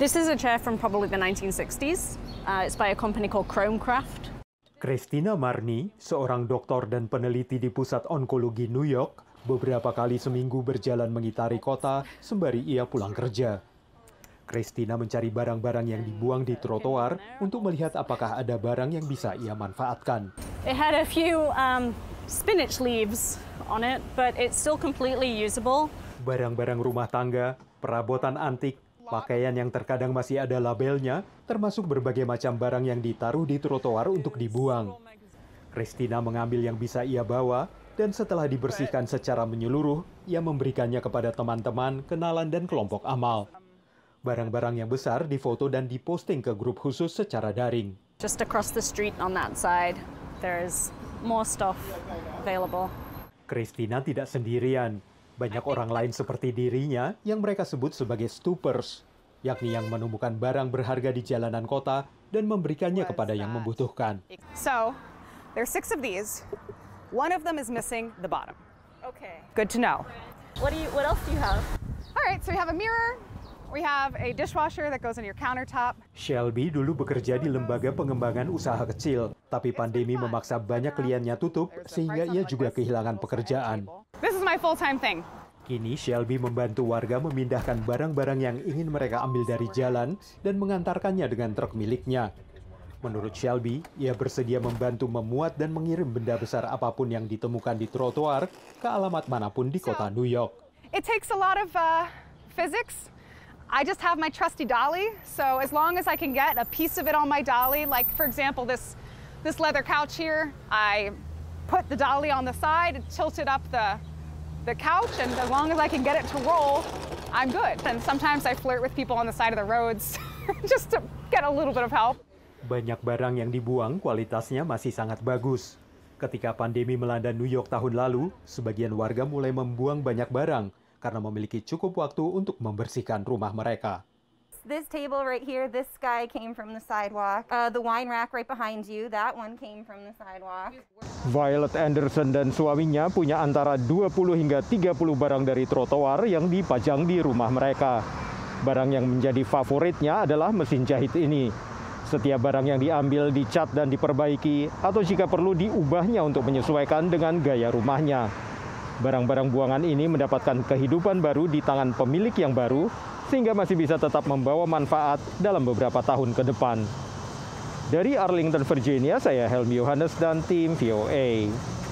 This is a chair from probably the 1960s. It's by a company called Chromecraft. Christina Marni, seorang dokter dan peneliti di Pusat Onkologi New York, beberapa kali seminggu berjalan mengitari kota sembari ia pulang kerja. Christina mencari barang-barang yang dibuang di trotoar untuk melihat apakah ada barang yang bisa ia manfaatkan. It had a few spinach leaves on it, but it's still completely usable. Barang-barang rumah tangga, perabotan antik, pakaian yang terkadang masih ada labelnya, termasuk berbagai macam barang yang ditaruh di trotoar untuk dibuang. Christina mengambil yang bisa ia bawa, dan setelah dibersihkan secara menyeluruh, ia memberikannya kepada teman-teman, kenalan, dan kelompok amal. Barang-barang yang besar difoto dan diposting ke grup khusus secara daring. Just across the street on that side, there's more stuff available. Christina tidak sendirian. Banyak orang lain seperti dirinya yang mereka sebut sebagai stoopers, yakni yang menemukan barang berharga di jalanan kota dan memberikannya kepada yang membutuhkan. So, there's 6 of these. One of them is missing the bottom. Okay. Good to know. What else do you have? All right, so we have a mirror. We have a dishwasher that goes on your countertop. Shelby dulu bekerja di lembaga pengembangan usaha kecil, tapi pandemi memaksa banyak kliennya tutup sehingga ia juga kehilangan pekerjaan. This is my full-time thing. Kini Shelby membantu warga memindahkan barang-barang yang ingin mereka ambil dari jalan dan mengantarkannya dengan truk miliknya. Menurut Shelby, ia bersedia membantu memuat dan mengirim benda besar apapun yang ditemukan di trotoar ke alamat manapun di kota New York. It takes a lot of physics. I just have my trusty dolly, so as long as I can get a piece of it on my dolly, like for example this leather couch here, I put the dolly on the side and tilted up the couch, and as long as I can get it to roll, I'm good. And sometimes I flirt with people on the side of the roads just to get a little bit of help. Banyak barang yang dibuang kualitasnya masih sangat bagus. Ketika pandemi melanda New York tahun lalu, sebagian warga mulai membuang banyak barang karena memiliki cukup waktu untuk membersihkan rumah mereka. This table right here, this guy came from the sidewalk. The wine rack right behind you, that one came from the sidewalk. Violet Anderson dan suaminya punya antara 20 hingga 30 barang dari trotoar yang dipajang di rumah mereka. Barang yang menjadi favoritnya adalah mesin jahit ini. Setiap barang yang diambil dicat dan diperbaiki, atau jika perlu diubahnya untuk menyesuaikan dengan gaya rumahnya. Barang-barang buangan ini mendapatkan kehidupan baru di tangan pemilik yang baru, sehingga masih bisa tetap membawa manfaat dalam beberapa tahun ke depan. Dari Arlington, Virginia, saya Helmi Yohanes dan tim VOA.